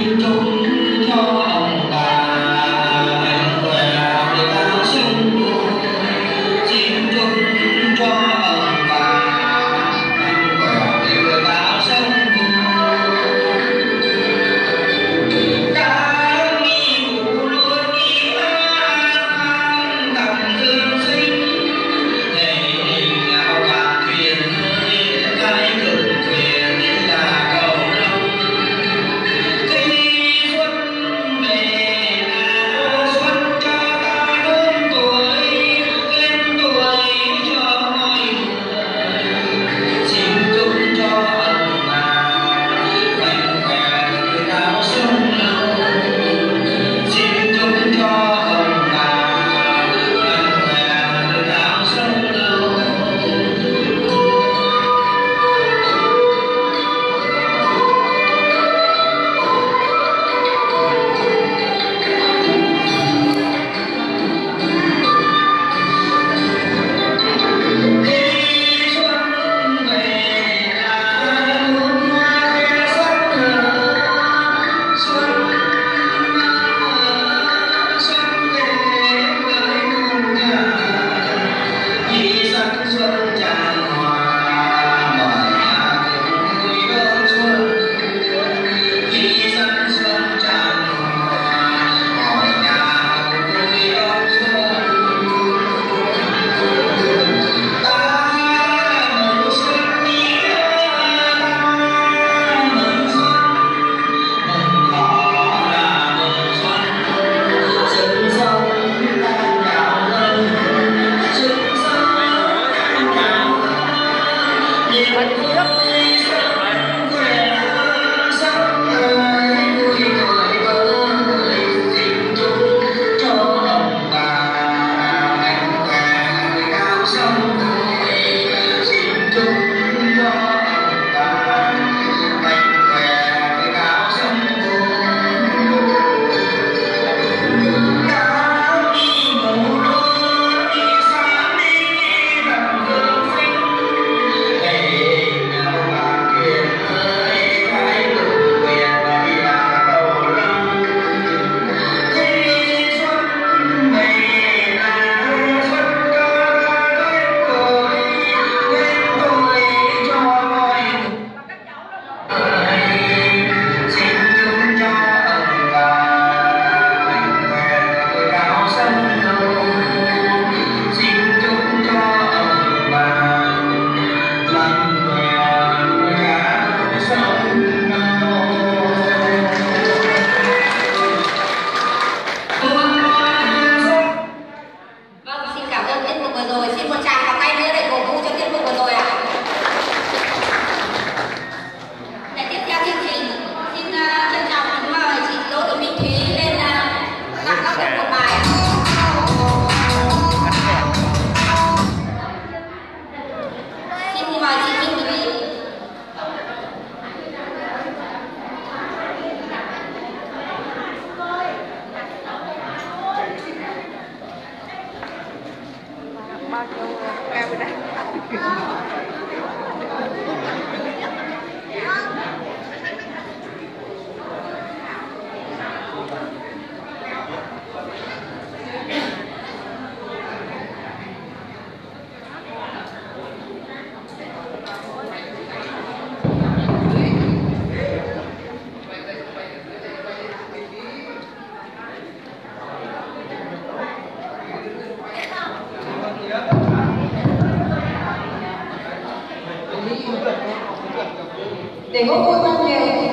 Để có vui văn nghệ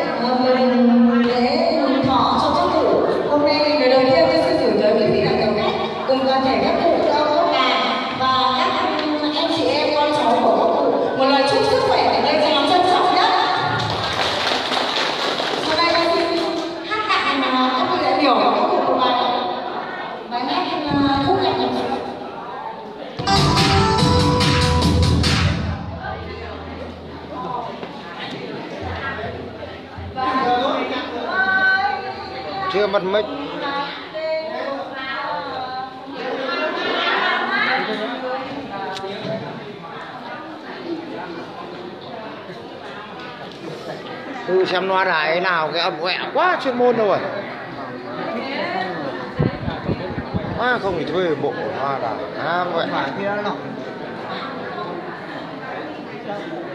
mình lễ mừng thọ cho các cụ. Hôm nay lời đầu tiên tôi xin gửi tới quý vị là cảm ơn cùng toàn thể các cụ cao các bà và các anh chị em con cháu của các cụ một lời chúc sức khỏe ở đây chào trân trọng nhất. Sau đây tôi xin hát tặng các vị đại biểu các cụ của bài hát khúc nhạc nhạc. Chưa bật mic. Thử xem loa đài nào cái ẩm ẹ quá chuyên môn rồi. Không thì thuê bộ loa đài. Vậy.